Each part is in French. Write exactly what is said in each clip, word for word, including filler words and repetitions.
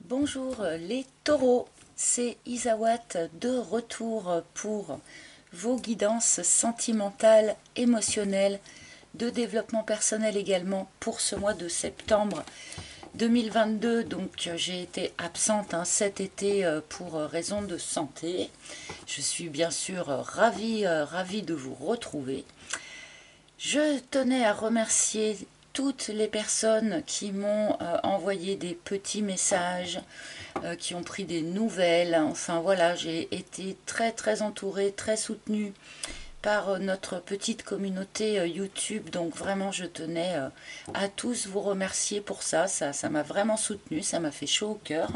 Bonjour les taureaux, c'est Isawat de retour pour vos guidances sentimentales, émotionnelles, de développement personnel également pour ce mois de septembre deux mille vingt-deux. Donc j'ai été absente hein, cet été pour raison de santé. Je suis bien sûr ravie, ravie de vous retrouver. Je tenais à remercier toutes les personnes qui m'ont euh, envoyé des petits messages, euh, qui ont pris des nouvelles. Enfin voilà, j'ai été très très entourée, très soutenue par euh, notre petite communauté euh, YouTube. Donc vraiment, je tenais euh, à tous vous remercier pour ça. Ça, ça m'a vraiment soutenue, ça m'a fait chaud au cœur.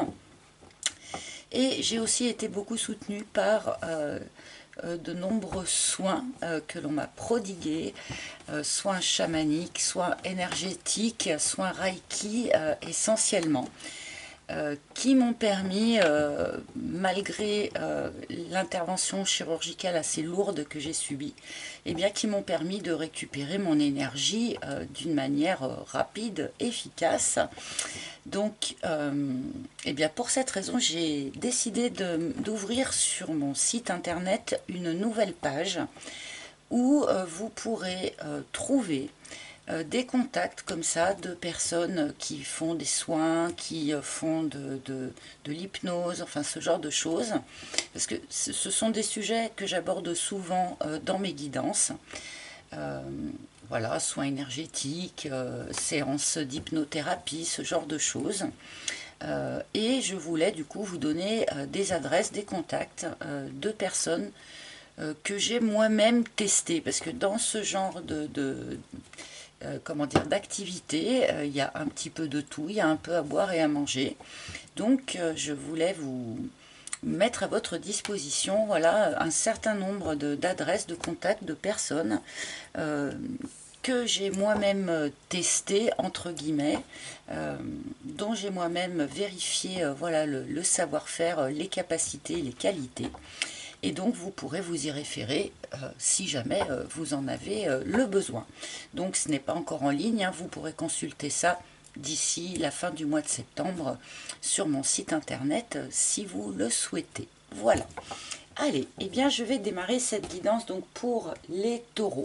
Et j'ai aussi été beaucoup soutenue par euh, euh, de nombreux soins euh, que l'on m'a prodigués, euh, soins chamaniques, soins énergétiques, soins Reiki euh, essentiellement. Euh, qui m'ont permis, euh, malgré euh, l'intervention chirurgicale assez lourde que j'ai subie, eh bien, qui m'ont permis de récupérer mon énergie euh, d'une manière euh, rapide, efficace. Donc, euh, eh bien, pour cette raison, j'ai décidé d'ouvrir sur mon site internet une nouvelle page où euh, vous pourrez euh, trouver euh, des contacts comme ça de personnes qui font des soins, qui euh, font de, de, de l'hypnose, enfin ce genre de choses. Parce que ce sont des sujets que j'aborde souvent euh, dans mes guidances. Euh, voilà, soins énergétiques, euh, séances d'hypnothérapie, ce genre de choses. Euh, et je voulais du coup vous donner euh, des adresses, des contacts euh, de personnes euh, que j'ai moi-même testées. Parce que dans ce genre de, de euh, comment dire, d'activité, euh, il y a un petit peu de tout, il y a un peu à boire et à manger. Donc euh, je voulais vous mettre à votre disposition voilà, un certain nombre d'adresses, de, de contacts, de personnes euh, que j'ai moi-même testé, entre guillemets, euh, dont j'ai moi-même vérifié euh, voilà, le, le savoir-faire, les capacités, les qualités. Et donc vous pourrez vous y référer euh, si jamais euh, vous en avez euh, le besoin. Donc ce n'est pas encore en ligne, hein, vous pourrez consulter ça d'ici la fin du mois de septembre sur mon site internet euh, si vous le souhaitez. Voilà. Allez, eh bien je vais démarrer cette guidance donc pour les taureaux.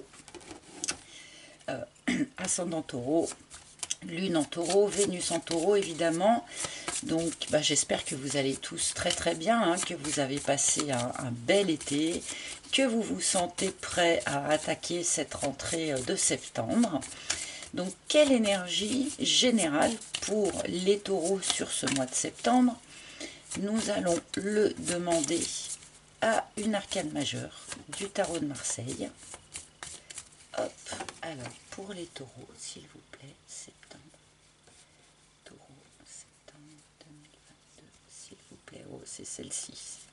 Euh, ascendant taureau, lune en taureau, Vénus en taureau évidemment. Donc bah, j'espère que vous allez tous très très bien, hein, que vous avez passé un, un bel été, que vous vous sentez prêts à attaquer cette rentrée de septembre. Donc quelle énergie générale pour les taureaux sur ce mois de septembre? Nous allons le demander à une arcane majeure du tarot de Marseille. Hop, alors pour les taureaux, s'il vous plaît, septembre. Taureau, septembre deux mille vingt-deux, s'il vous plaît. Oh, c'est celle-ci.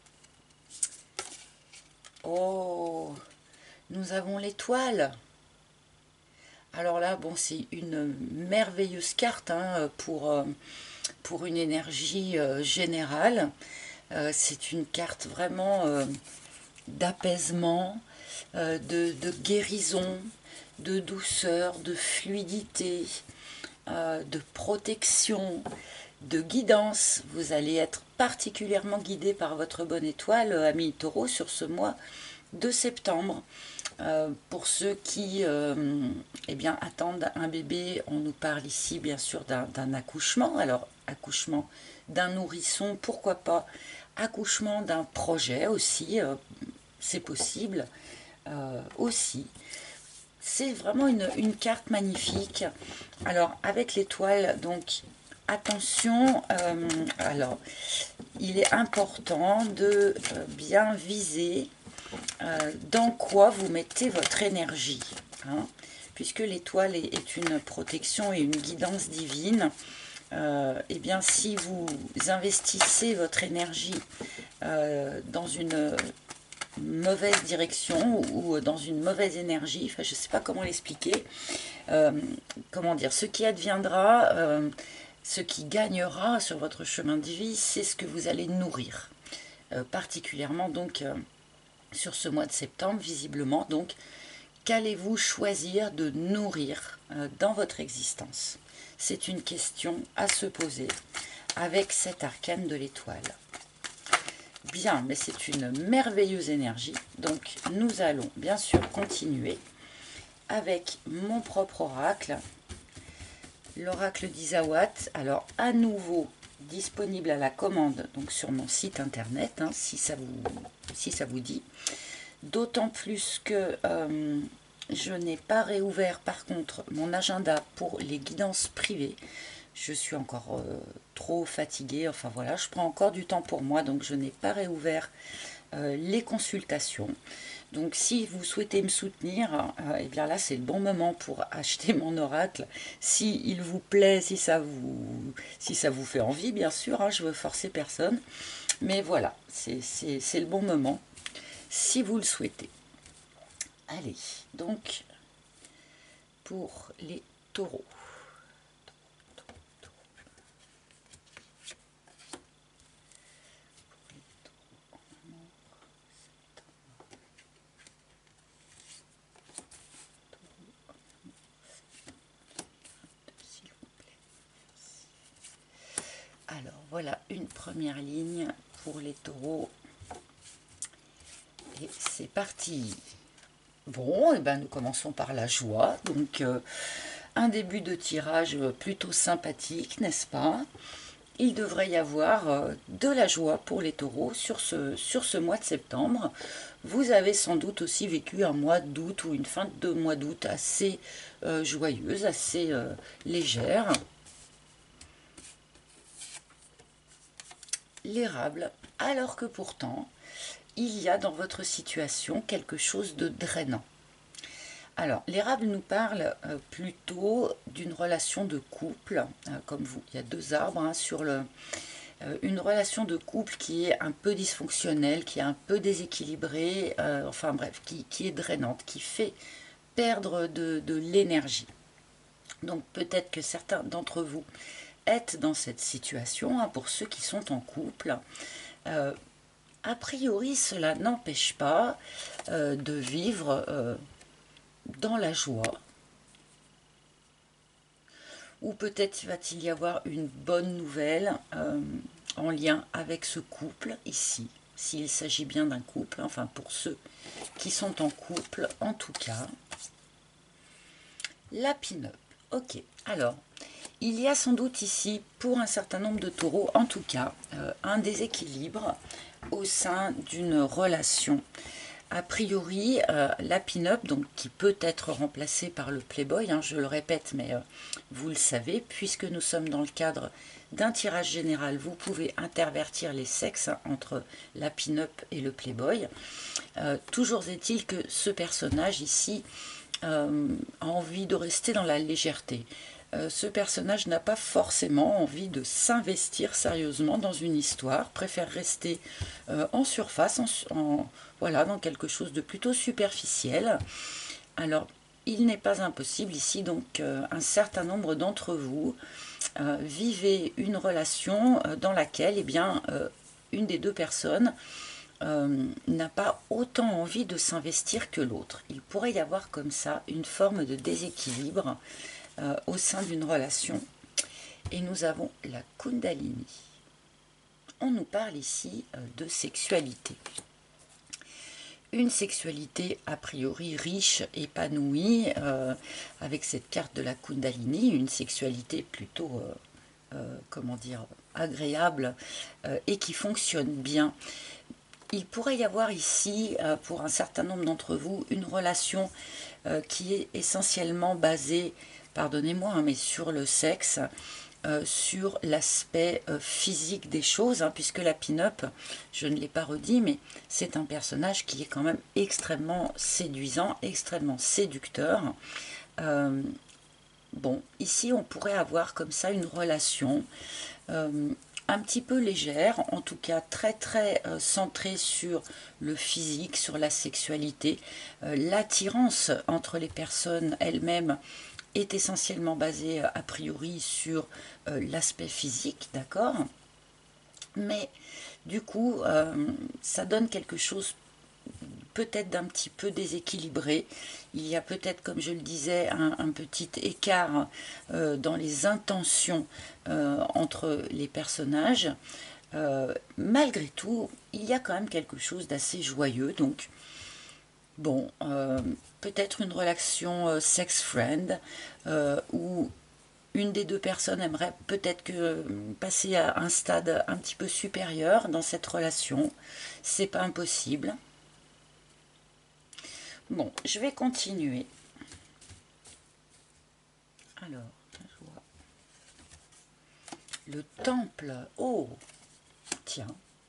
Oh, nous avons l'étoile. Alors là, bon, c'est une merveilleuse carte hein, pour, euh, pour une énergie euh, générale. Euh, c'est une carte vraiment euh, d'apaisement, euh, de, de guérison, de douceur, de fluidité, euh, de protection, de guidance. Vous allez être particulièrement guidé par votre bonne étoile, ami taureau, sur ce mois de septembre. Euh, pour ceux qui euh, eh bien, attendent un bébé, on nous parle ici bien sûr d'un accouchement. Alors, accouchement d'un nourrisson, pourquoi pas accouchement d'un projet aussi, euh, c'est possible euh, aussi. C'est vraiment une, une carte magnifique. Alors, avec l'étoile, donc, attention, euh, alors, il est important de euh, bien viser euh, dans quoi vous mettez votre énergie. Hein, puisque l'étoile est, est une protection et une guidance divine. Euh, et bien, si vous investissez votre énergie euh, dans une mauvaise direction ou dans une mauvaise énergie, enfin je ne sais pas comment l'expliquer, euh, comment dire, ce qui adviendra, euh, ce qui gagnera sur votre chemin de vie, c'est ce que vous allez nourrir, euh, particulièrement donc euh, sur ce mois de septembre, visiblement. Donc, qu'allez-vous choisir de nourrir euh, dans votre existence? C'est une question à se poser. avec cet arcane de l'étoile. Bien, mais c'est une merveilleuse énergie. Donc, nous allons bien sûr continuer avec mon propre oracle, l'oracle d'Isawat. Alors, à nouveau, disponible à la commande donc sur mon site internet, hein, si, ça vous, si ça vous dit. D'autant plus que euh, je n'ai pas réouvert, par contre, mon agenda pour les guidances privées. Je suis encore euh, trop fatiguée, enfin voilà, je prends encore du temps pour moi, donc je n'ai pas réouvert euh, les consultations. Donc si vous souhaitez me soutenir, euh, et bien là c'est le bon moment pour acheter mon oracle, si il vous plaît, si ça vous, si ça vous fait envie, bien sûr, hein, je veux forcer personne, mais voilà, c'est le bon moment, si vous le souhaitez. Allez, donc pour les taureaux. Alors voilà une première ligne pour les taureaux. Et c'est parti. Bon, et ben nous commençons par la joie. Donc euh, un début de tirage plutôt sympathique, n'est-ce pas? Il devrait y avoir euh, de la joie pour les taureaux sur ce, sur ce mois de septembre. Vous avez sans doute aussi vécu un mois d'août ou une fin de mois d'août assez euh, joyeuse, assez euh, légère. L'érable, alors que pourtant, il y a dans votre situation quelque chose de drainant. Alors, l'érable nous parle euh, plutôt d'une relation de couple, euh, comme vous. Il y a deux arbres hein, sur le... Euh, une relation de couple qui est un peu dysfonctionnelle, qui est un peu déséquilibrée, euh, enfin bref, qui, qui est drainante, qui fait perdre de, de l'énergie. Donc peut-être que certains d'entre vous êtes dans cette situation, hein, pour ceux qui sont en couple. Euh, a priori, cela n'empêche pas euh, de vivre euh, dans la joie. Ou peut-être va-t-il y avoir une bonne nouvelle euh, en lien avec ce couple ici, s'il s'agit bien d'un couple, enfin pour ceux qui sont en couple en tout cas. La pin-up, ok, alors il y a sans doute ici, pour un certain nombre de taureaux, en tout cas, euh, un déséquilibre au sein d'une relation. A priori, euh, la pin-up, donc qui peut être remplacée par le playboy, hein, je le répète, mais euh, vous le savez, puisque nous sommes dans le cadre d'un tirage général, vous pouvez intervertir les sexes hein, entre la pin-up et le playboy. Euh, toujours est-il que ce personnage ici euh, a envie de rester dans la légèreté. Euh, ce personnage n'a pas forcément envie de s'investir sérieusement dans une histoire, préfère rester euh, en surface, en, en, voilà, dans quelque chose de plutôt superficiel. Alors, il n'est pas impossible ici, donc euh, un certain nombre d'entre vous euh, vivez une relation euh, dans laquelle, eh bien, euh, une des deux personnes euh, n'a pas autant envie de s'investir que l'autre. Il pourrait y avoir comme ça une forme de déséquilibre Euh, au sein d'une relation. Et nous avons la Kundalini. On nous parle ici euh, de sexualité. Une sexualité a priori riche, épanouie, euh, avec cette carte de la Kundalini, une sexualité plutôt, euh, euh, comment dire, agréable euh, et qui fonctionne bien. Il pourrait y avoir ici, euh, pour un certain nombre d'entre vous, une relation euh, qui est essentiellement basée, pardonnez-moi, hein, mais sur le sexe, euh, sur l'aspect euh, physique des choses, hein, puisque la pin-up, je ne l'ai pas redit, mais c'est un personnage qui est quand même extrêmement séduisant, extrêmement séducteur. Euh, bon, ici, on pourrait avoir comme ça une relation euh, un petit peu légère, en tout cas très très euh, centrée sur le physique, sur la sexualité. Euh, l'attirance entre les personnes elles-mêmes est essentiellement basée a priori sur euh, l'aspect physique, d'accord? Mais du coup, euh, ça donne quelque chose peut-être d'un petit peu déséquilibré. Il y a peut-être, comme je le disais, un, un petit écart euh, dans les intentions euh, entre les personnages. Euh, malgré tout, il y a quand même quelque chose d'assez joyeux. Donc, bon, euh, peut-être une relation euh, sex-friend euh, où une des deux personnes aimerait peut-être que passer à un stade un petit peu supérieur dans cette relation. C'est pas impossible. Bon, je vais continuer. Alors, je vois. Le temple. Oh, tiens.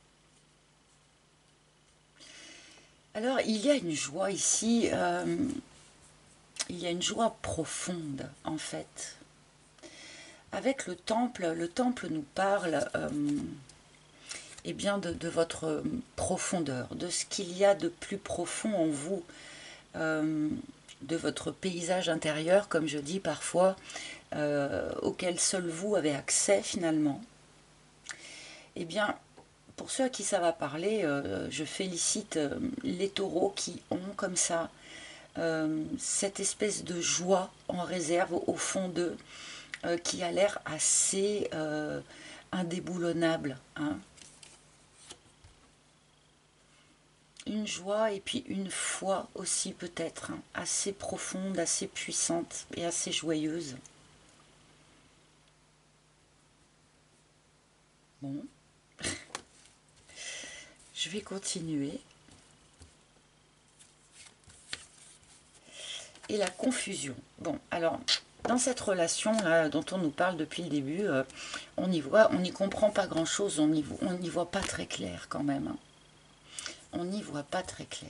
Alors, il y a une joie ici. Euh, il y a une joie profonde, en fait. Avec le temple, le temple nous parle euh, eh bien de, de votre profondeur, de ce qu'il y a de plus profond en vous, euh, de votre paysage intérieur, comme je dis parfois, euh, auquel seul vous avez accès finalement. Eh bien, pour ceux à qui ça va parler, euh, je félicite euh, les taureaux qui ont comme ça euh, cette espèce de joie en réserve au, au fond d'eux, euh, qui a l'air assez euh, indéboulonnable. Hein. Une joie et puis une foi aussi peut-être, hein, assez profonde, assez puissante et assez joyeuse. Bon, je vais continuer. Et la confusion. Bon, alors, dans cette relation-là dont on nous parle depuis le début, euh, on y voit, on n'y comprend pas grand-chose, on n'y on n'y voit pas très clair quand même. Hein. On n'y voit pas très clair.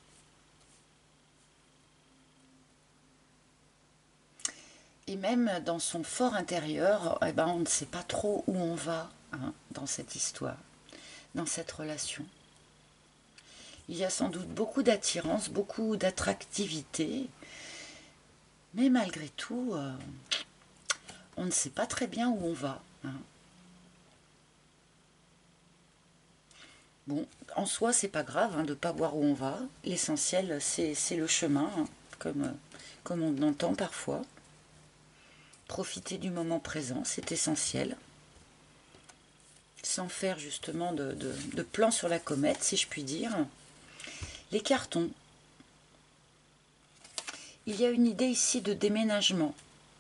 Et même dans son fort intérieur, eh ben, on ne sait pas trop où on va hein, dans cette histoire, dans cette relation. Il y a sans doute beaucoup d'attirance, beaucoup d'attractivité, mais malgré tout, euh, on ne sait pas très bien où on va. Hein. Bon, en soi, c'est pas grave hein, de ne pas voir où on va. L'essentiel, c'est le chemin, hein, comme, comme on entend parfois. Profiter du moment présent, c'est essentiel. Sans faire justement de, de, de plan sur la comète, si je puis dire. Les cartons. Il y a une idée ici de déménagement.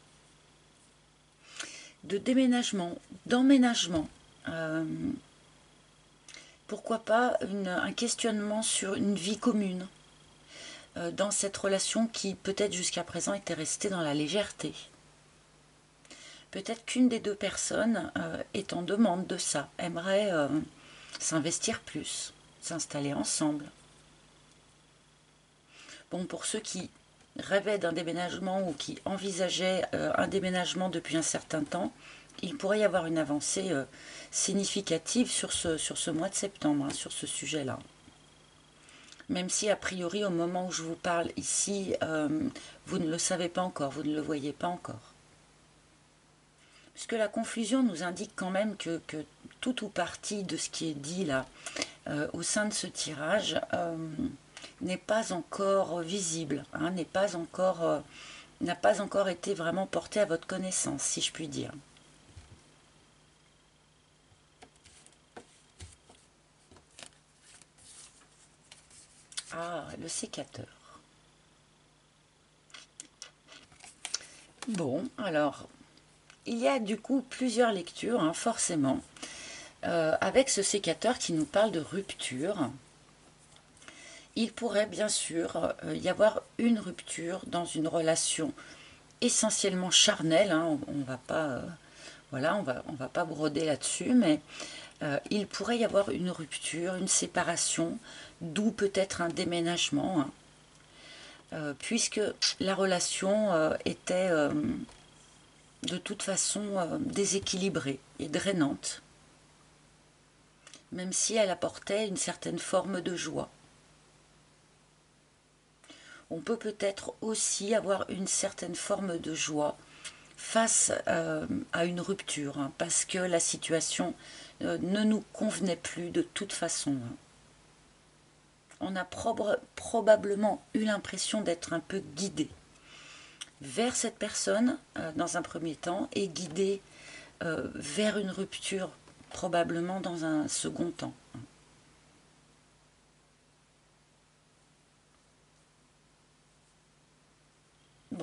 De déménagement, d'emménagement. Euh, pourquoi pas une, un questionnement sur une vie commune euh, dans cette relation qui peut-être jusqu'à présent était restée dans la légèreté. Peut-être qu'une des deux personnes euh, est en demande de ça, aimerait euh, s'investir plus, s'installer ensemble. Bon, pour ceux qui rêvaient d'un déménagement ou qui envisageaient euh, un déménagement depuis un certain temps, il pourrait y avoir une avancée euh, significative sur ce, sur ce mois de septembre, hein, sur ce sujet-là. Même si, a priori, au moment où je vous parle ici, euh, vous ne le savez pas encore, vous ne le voyez pas encore. Puisque la confusion nous indique quand même que, que tout ou partie de ce qui est dit là, euh, au sein de ce tirage, euh, n'est pas encore visible, hein, n'est pas encore, euh, n'a pas encore été vraiment porté à votre connaissance, si je puis dire. Ah, le sécateur. Bon, alors, il y a du coup plusieurs lectures, hein, forcément, euh, avec ce sécateur qui nous parle de rupture. Il pourrait bien sûr euh, y avoir une rupture dans une relation essentiellement charnelle, hein, on, on va pas, euh, voilà, on va, on va pas broder là-dessus, mais euh, il pourrait y avoir une rupture, une séparation, d'où peut-être un déménagement, hein, euh, puisque la relation euh, était euh, de toute façon euh, déséquilibrée et drainante, même si elle apportait une certaine forme de joie. On peut peut-être aussi avoir une certaine forme de joie face euh, à une rupture, hein, parce que la situation euh, ne nous convenait plus de toute façon. Hein. on a prob probablement eu l'impression d'être un peu guidé vers cette personne euh, dans un premier temps et guidé euh, vers une rupture probablement dans un second temps. Bon,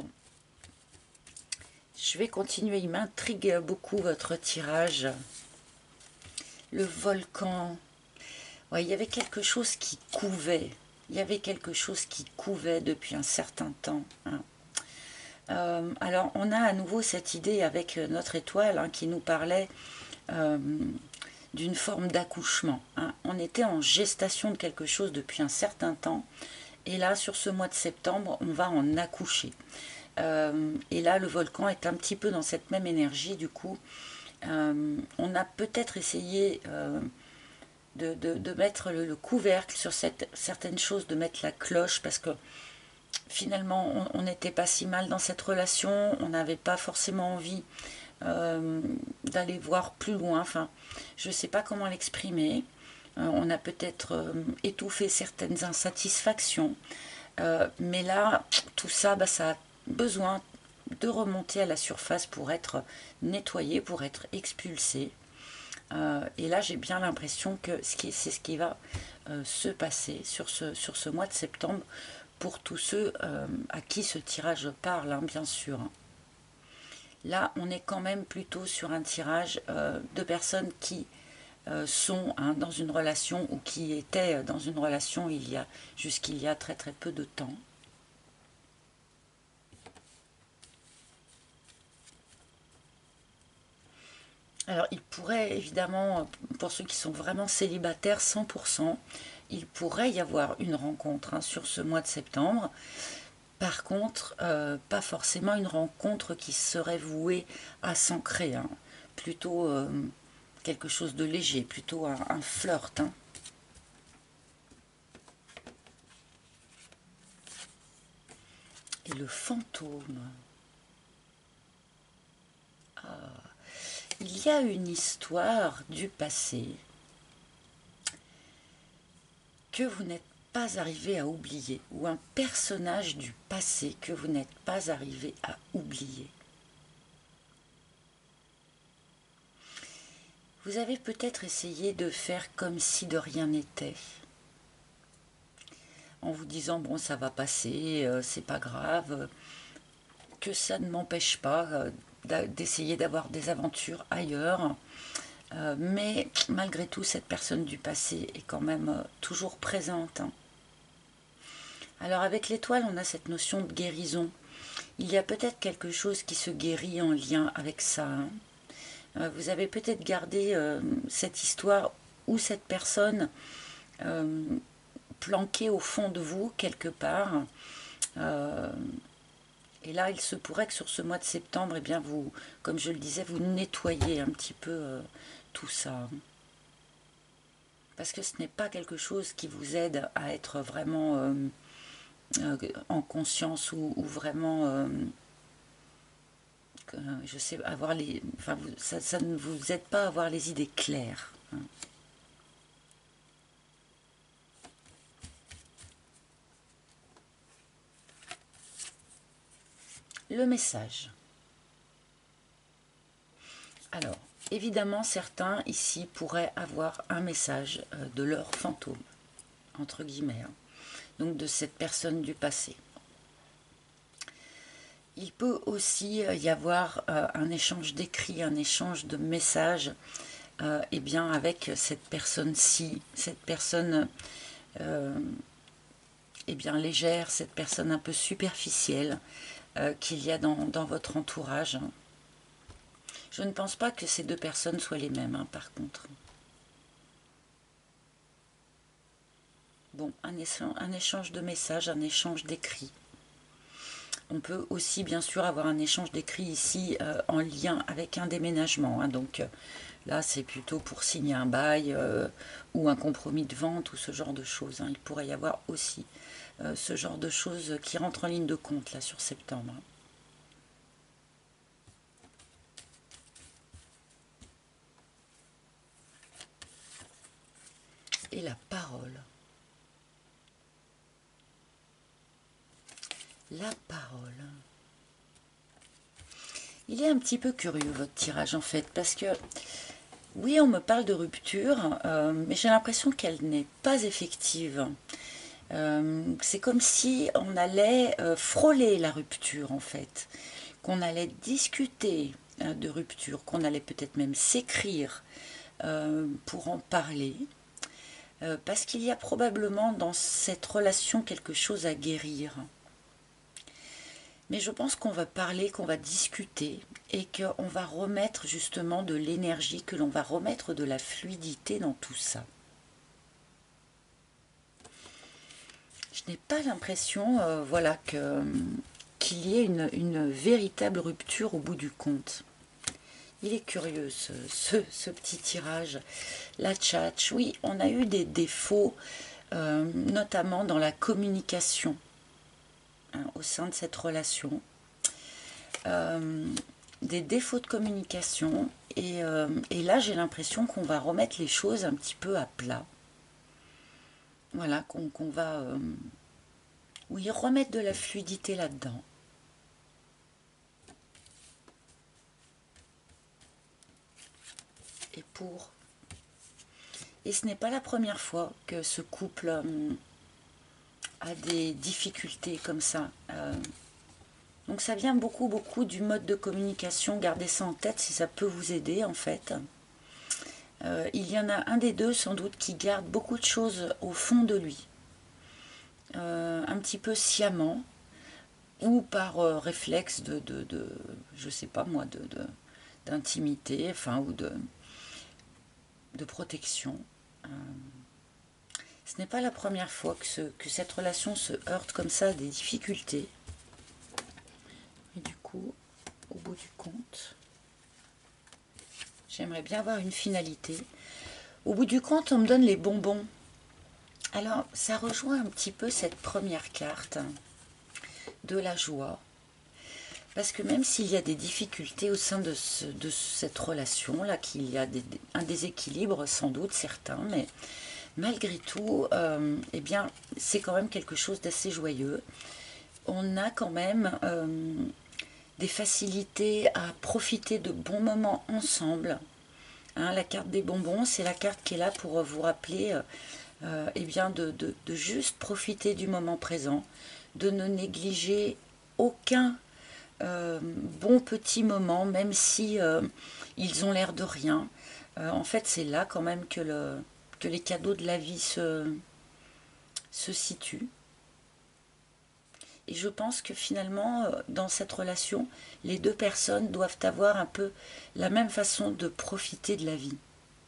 je vais continuer, il m'intrigue beaucoup votre tirage. Le volcan, ouais, il y avait quelque chose qui couvait, il y avait quelque chose qui couvait depuis un certain temps. Hein. Euh, alors on a à nouveau cette idée avec notre étoile hein, qui nous parlait euh, d'une forme d'accouchement. Hein. On était en gestation de quelque chose depuis un certain temps et là sur ce mois de septembre on va en accoucher. Euh, et là le volcan est un petit peu dans cette même énergie du coup. Euh, on a peut-être essayé euh, de, de, de mettre le, le couvercle sur cette, certaines choses, de mettre la cloche parce que finalement on n'était pas si mal dans cette relation, on n'avait pas forcément envie euh, d'aller voir plus loin, enfin je ne sais pas comment l'exprimer, euh, on a peut-être euh, étouffé certaines insatisfactions, euh, mais là tout ça, bah, ça a besoin de remonter à la surface pour être nettoyé, pour être expulsé. Euh, et là j'ai bien l'impression que c'est ce qui va euh, se passer sur ce, sur ce mois de septembre pour tous ceux euh, à qui ce tirage parle, hein, bien sûr. Là, on est quand même plutôt sur un tirage euh, de personnes qui euh, sont hein, dans une relation ou qui étaient dans une relation il y a jusqu'il y a très très peu de temps. Alors, il pourrait évidemment, pour ceux qui sont vraiment célibataires cent pour cent, il pourrait y avoir une rencontre hein, sur ce mois de septembre. Par contre, euh, pas forcément une rencontre qui serait vouée à s'ancrer, hein. Plutôt euh, quelque chose de léger, plutôt un, un flirt. Hein. Et le fantôme. Ah, il y a une histoire du passé que vous n'êtes pas arrivé à oublier, ou un personnage du passé que vous n'êtes pas arrivé à oublier. Vous avez peut-être essayé de faire comme si de rien n'était, en vous disant bon ça va passer, euh, c'est pas grave, que ça ne m'empêche pas euh, d'essayer d'avoir des aventures ailleurs. Euh, mais malgré tout, cette personne du passé est quand même euh, toujours présente. Hein. Alors avec l'étoile, on a cette notion de guérison. Il y a peut-être quelque chose qui se guérit en lien avec ça. Hein. Euh, vous avez peut-être gardé euh, cette histoire ou cette personne euh, planquée au fond de vous quelque part. Euh, et là, il se pourrait que sur ce mois de septembre, eh bien vous, comme je le disais, vous nettoyez un petit peu euh, tout ça. Parce que ce n'est pas quelque chose qui vous aide à être vraiment euh, euh, en conscience ou, ou vraiment, euh, je sais, avoir les, enfin, vous, ça, ça ne vous aide pas à avoir les idées claires. Hein. Le message. Alors, évidemment, certains ici pourraient avoir un message euh, de leur fantôme, entre guillemets, hein, donc de cette personne du passé. Il peut aussi y avoir euh, un échange d'écrits, un échange de messages euh, eh bien, avec cette personne-ci, cette personne euh, eh bien, légère, cette personne un peu superficielle euh, qu'il y a dans, dans votre entourage. Je ne pense pas que ces deux personnes soient les mêmes, hein, par contre. Bon, un échange, un échange de messages, un échange d'écrits. On peut aussi bien sûr avoir un échange d'écrits ici euh, en lien avec un déménagement. Hein, donc euh, là c'est plutôt pour signer un bail euh, ou un compromis de vente ou ce genre de choses. Hein. Il pourrait y avoir aussi euh, ce genre de choses qui rentrent en ligne de compte là sur septembre. Hein. Et la parole. La parole. Il est un petit peu curieux votre tirage en fait, parce que oui, on me parle de rupture, euh, mais j'ai l'impression qu'elle n'est pas effective. Euh, c'est comme si on allait euh, frôler la rupture en fait, qu'on allait discuter euh, de rupture, qu'on allait peut-être même s'écrire euh, pour en parler, euh, parce qu'il y a probablement dans cette relation quelque chose à guérir. Mais je pense qu'on va parler, qu'on va discuter et qu'on va remettre justement de l'énergie, que l'on va remettre de la fluidité dans tout ça. Je n'ai pas l'impression euh, voilà, que, qu'il y ait une, une véritable rupture au bout du compte. Il est curieux ce, ce, ce petit tirage. La tchatch, oui, on a eu des défauts, euh, notamment dans la communication hein, au sein de cette relation. Euh, des défauts de communication et, euh, et là j'ai l'impression qu'on va remettre les choses un petit peu à plat. Voilà, qu'on qu'on va euh, oui, remettre de la fluidité là-dedans. Et pour... Et ce n'est pas la première fois que ce couple euh, a des difficultés comme ça. Euh, donc ça vient beaucoup, beaucoup du mode de communication. Gardez ça en tête si ça peut vous aider en fait. Euh, il y en a un des deux sans doute qui garde beaucoup de choses au fond de lui. Euh, un petit peu sciemment ou par euh, réflexe de, de, de, je sais pas moi, de, de, d'intimité, enfin, ou de, de protection. Euh, ce n'est pas la première fois que, ce, que cette relation se heurte comme ça à des difficultés. Et du coup, au bout du compte, j'aimerais bien avoir une finalité. Au bout du compte, on me donne les bonbons. Alors, ça rejoint un petit peu cette première carte de la joie. Parce que même s'il y a des difficultés au sein de, ce, de cette relation-là, qu'il y a des, un déséquilibre, sans doute certains, mais malgré tout, euh, eh bien, c'est quand même quelque chose d'assez joyeux. On a quand même euh, des facilités à profiter de bons moments ensemble. Hein, la carte des bonbons, c'est la carte qui est là pour vous rappeler euh, euh, eh bien de, de, de juste profiter du moment présent, de ne négliger aucun Euh, bons petits moments, même si euh, ils ont l'air de rien. Euh, en fait, c'est là quand même que, le, que les cadeaux de la vie se, se situent. Et je pense que finalement, euh, dans cette relation, les deux personnes doivent avoir un peu la même façon de profiter de la vie.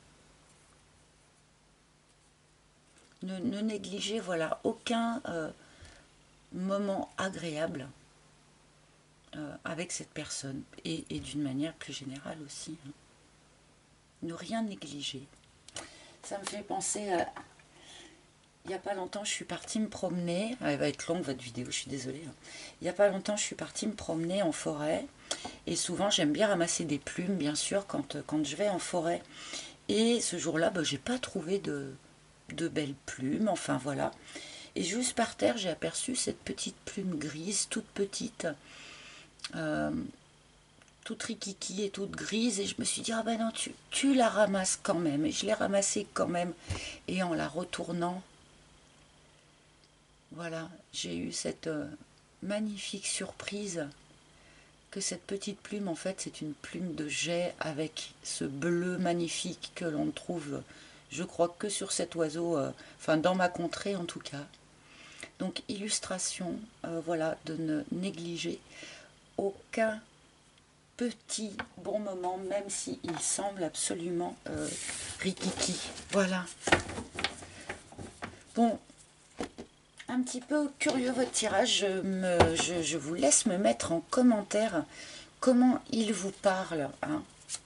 Ne, ne négligez voilà, aucun euh, moment agréable Euh, avec cette personne et, et d'une manière plus générale aussi. Hein. Ne rien négliger. Ça me fait penser à... Il n'y a pas longtemps, je suis partie me promener. Elle va être longue votre vidéo, je suis désolée. Hein. Il n'y a pas longtemps, je suis partie me promener en forêt. Et souvent, j'aime bien ramasser des plumes, bien sûr, quand, quand je vais en forêt. Et ce jour-là, bah, j'ai pas trouvé de, de belles plumes. Enfin, voilà. Et juste par terre, j'ai aperçu cette petite plume grise, toute petite. Euh, toute rikiki et toute grise, et je me suis dit, ah ben non, tu, tu la ramasses quand même, et je l'ai ramassée quand même, et en la retournant, voilà, j'ai eu cette euh, magnifique surprise que cette petite plume, en fait, c'est une plume de jet avec ce bleu magnifique que l'on trouve, je crois, que sur cet oiseau, euh, enfin, dans ma contrée en tout cas. Donc, illustration, euh, voilà, de ne négliger aucun petit bon moment, même s'il semble absolument euh, rikiki. Voilà. Bon, un petit peu curieux votre tirage. Je, me, je, je vous laisse me mettre en commentaire comment il vous parle. Hein.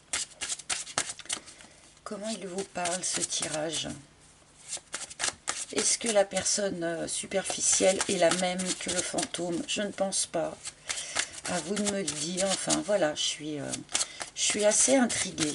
Comment il vous parle ce tirage. Est-ce que la personne superficielle est la même que le fantôme? Je ne pense pas. À vous de me le dire. Enfin, voilà, je suis, euh, je suis assez intriguée.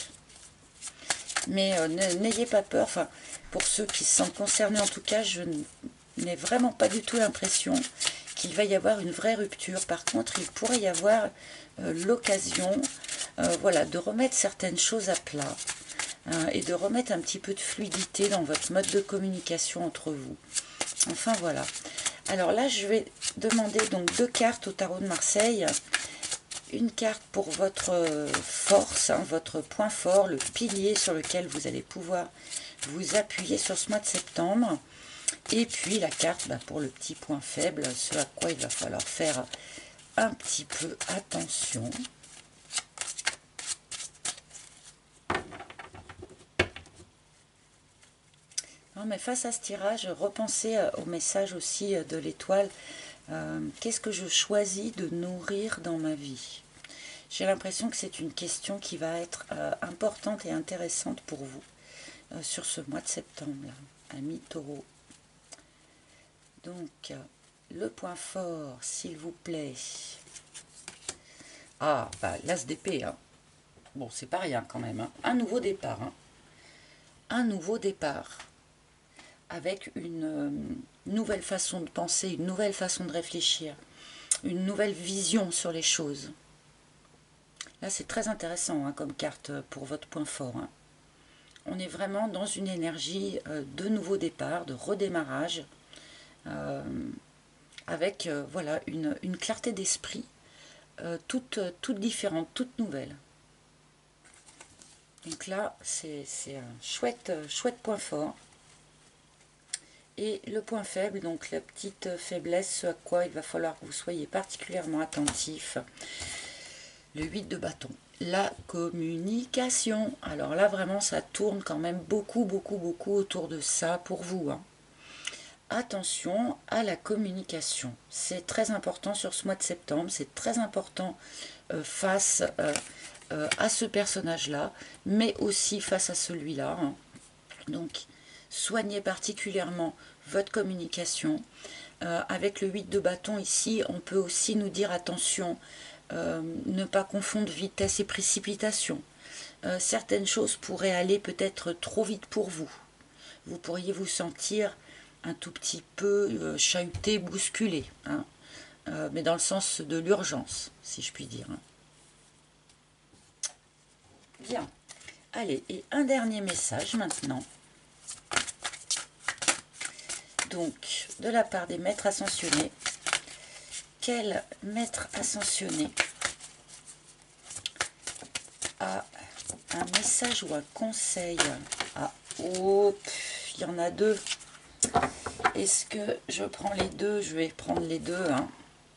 Mais euh, n'ayez pas peur. Enfin, pour ceux qui se sentent concernés, en tout cas, je n'ai vraiment pas du tout l'impression qu'il va y avoir une vraie rupture. Par contre, il pourrait y avoir euh, l'occasion euh, voilà, de remettre certaines choses à plat hein, et de remettre un petit peu de fluidité dans votre mode de communication entre vous. Enfin, voilà. Alors là, je vais demander donc deux cartes au tarot de Marseille. Une carte pour votre force, hein, votre point fort, le pilier sur lequel vous allez pouvoir vous appuyer sur ce mois de septembre. Et puis la carte bah, pour le petit point faible, ce à quoi il va falloir faire un petit peu attention. Non, mais face à ce tirage, repensez au message aussi de l'étoile. Euh, Qu'est-ce que je choisis de nourrir dans ma vie? J'ai l'impression que c'est une question qui va être euh, importante et intéressante pour vous euh, sur ce mois de septembre, là, amis taureau. Donc, euh, le point fort, s'il vous plaît. Ah, bah, l'as d'épée. Hein. Bon, c'est pas rien quand même. Hein. Un nouveau départ. Hein. Un nouveau départ. Avec une euh, nouvelle façon de penser, une nouvelle façon de réfléchir, une nouvelle vision sur les choses. Là, c'est très intéressant hein, comme carte pour votre point fort. Hein. On est vraiment dans une énergie euh, de nouveau départ, de redémarrage, euh, avec euh, voilà, une, une clarté d'esprit euh, toute, toute différente, toute nouvelle. Donc là, c'est un chouette, chouette point fort. Et le point faible, donc la petite faiblesse, ce à quoi il va falloir que vous soyez particulièrement attentif. Le huit de bâton. La communication. Alors là, vraiment, ça tourne quand même beaucoup, beaucoup, beaucoup autour de ça pour vous. Hein. Attention à la communication. C'est très important sur ce mois de septembre. C'est très important euh, face euh, euh, à ce personnage-là, mais aussi face à celui-là. Hein. Donc, soignez particulièrement votre communication. Euh, avec le huit de bâton ici, on peut aussi nous dire attention, euh, ne pas confondre vitesse et précipitation. Euh, certaines choses pourraient aller peut-être trop vite pour vous. Vous pourriez vous sentir un tout petit peu euh, chahuté, bousculé, hein, euh, mais dans le sens de l'urgence, si je puis dire. Hein. Bien. Allez, et un dernier message maintenant. Donc, de la part des maîtres ascensionnés, quel maître ascensionné a un message ou un conseil? Ah, oh, il y en a deux. Est-ce que je prends les deux? Je vais prendre les deux. Hein.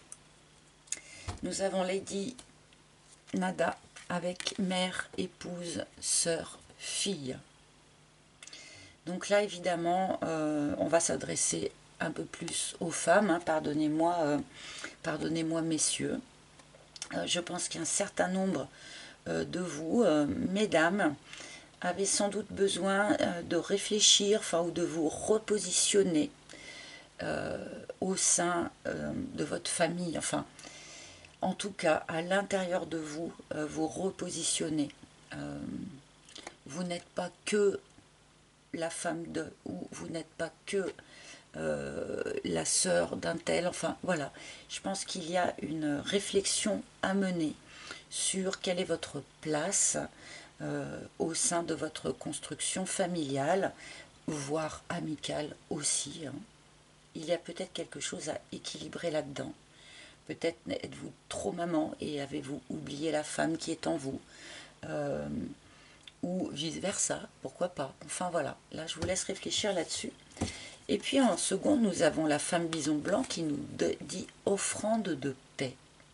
Nous avons Lady Nada avec mère, épouse, sœur, fille. Donc là, évidemment, euh, on va s'adresser un peu plus aux femmes. Hein, pardonnez-moi, euh, pardonnez-moi, messieurs. Euh, je pense qu'un certain nombre euh, de vous, euh, mesdames, avez sans doute besoin euh, de réfléchir, enfin, ou de vous repositionner euh, au sein euh, de votre famille. Enfin, en tout cas, à l'intérieur de vous, euh, vous repositionner. Euh, vous n'êtes pas que la femme de, ou vous n'êtes pas que euh, la sœur d'un tel, enfin voilà, je pense qu'il y a une réflexion à mener sur quelle est votre place euh, au sein de votre construction familiale, voire amicale aussi. Hein. Il y a peut-être quelque chose à équilibrer là-dedans. Peut-être êtes-vous trop maman et avez-vous oublié la femme qui est en vous. Euh, ou vice-versa, pourquoi pas. Enfin voilà, là je vous laisse réfléchir là-dessus. Et puis en second, nous avons la femme bison blanc qui nous dit offrande de paix.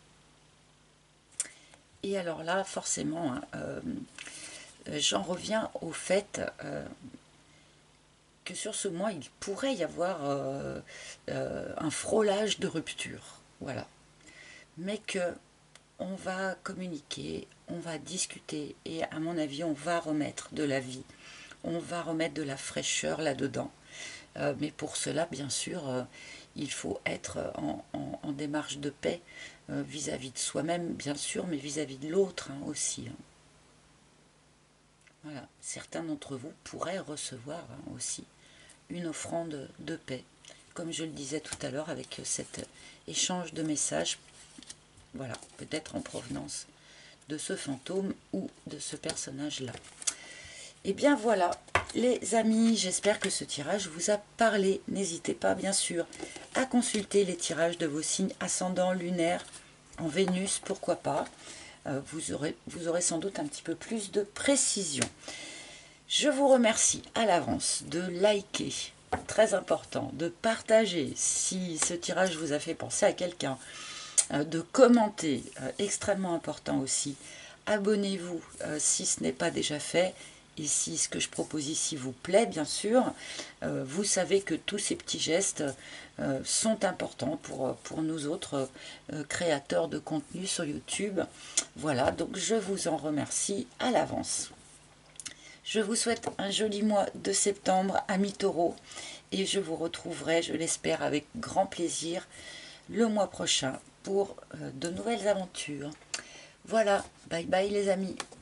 Et alors là, forcément, hein, euh, j'en reviens au fait euh, que sur ce mois, il pourrait y avoir euh, euh, un frôlage de rupture. Voilà. Mais que on va communiquer, on va discuter et à mon avis, on va remettre de la vie. On va remettre de la fraîcheur là-dedans. Euh, mais pour cela, bien sûr, euh, il faut être en, en, en démarche de paix vis-à-vis euh, -vis de soi-même, bien sûr, mais vis-à-vis -vis de l'autre hein, aussi. Hein. Voilà. Certains d'entre vous pourraient recevoir hein, aussi une offrande de paix comme je le disais tout à l'heure, avec cet échange de messages, voilà, peut-être en provenance de ce fantôme ou de ce personnage-là. Et bien voilà, les amis, j'espère que ce tirage vous a parlé. N'hésitez pas, bien sûr, à consulter les tirages de vos signes ascendants, lunaires, en Vénus, pourquoi pas. Euh, vous aurez, vous aurez sans doute un petit peu plus de précision. Je vous remercie à l'avance de liker, très important, de partager si ce tirage vous a fait penser à quelqu'un, euh, de commenter, euh, extrêmement important aussi. Abonnez-vous euh, si ce n'est pas déjà fait. Et si ce que je propose ici vous plaît, bien sûr, euh, vous savez que tous ces petits gestes euh, sont importants pour, pour nous autres euh, créateurs de contenu sur YouTube. Voilà, donc je vous en remercie à l'avance. Je vous souhaite un joli mois de septembre, amis taureaux, et je vous retrouverai, je l'espère, avec grand plaisir le mois prochain pour euh, de nouvelles aventures. Voilà, bye bye les amis.